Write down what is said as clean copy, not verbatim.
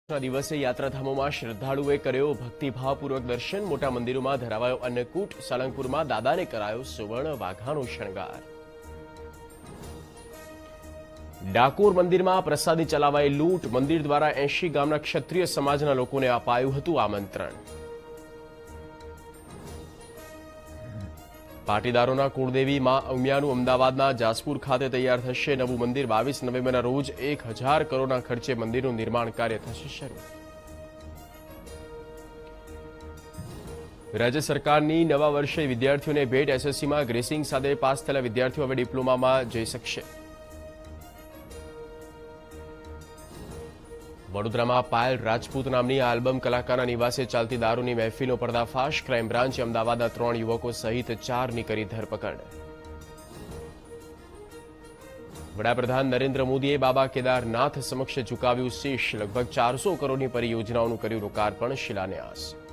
દિવસે યાત્રાધામોમાં શ્રદ્ધાળુઓએ કર્યો ભક્તિભાવપૂર્વક દર્શન। મોટા મંદિરોમાં ધરાવાયો અન્નકૂટ। સાળંગપુરમાં દાદાને કરાયો સુવર્ણ વાઘાનો શણગાર। ડાકોર મંદિરમાં પ્રસાદી ચલાવાઈ લૂંટ। મંદિર દ્વારા 80 ગામના ક્ષત્રિય સમાજના લોકોને અપાયું હતું આમંત્રણ। પાટીદારોના કુળદેવી માં ઉમિયાનું અમદાવાદના જાસપુર ખાતે તૈયાર થશે નવું મંદિર। 22 નવેમ્બરના રોજ 1000 કરોડના ખર્ચે મંદિરનું નિર્માણ કાર્ય થશે શરૂ। રાજ્ય સરકારની નવા વર્ષે વિદ્યાર્થીઓને ભેટ। એસએસસીમાં ગ્રેસિંગ સાથે પાસ થયેલા વિદ્યાર્થીઓ હવે ડિપ્લોમામાં જઈ શકશે। વડોદરામાં પાયલ રાજપૂત નામની આલ્બમ કલાકારના નિવાસે ચાલતી દારૂની મહેફિલનો પર્દાફાશ। ક્રાઇમ બ્રાન્ચે અમદાવાદના 3 યુવકો સહિત 4ની કરી ધરપકડ। વડાપ્રધાન નરેન્દ્ર મોદીએ બાબા કેદારનાથ સમક્ષ ઝુકાવ્યું શીશ। લગભગ 400 કરોડની પરિયોજનાઓનું કર્યું લોકાર્પણ, શિલાન્યાસ।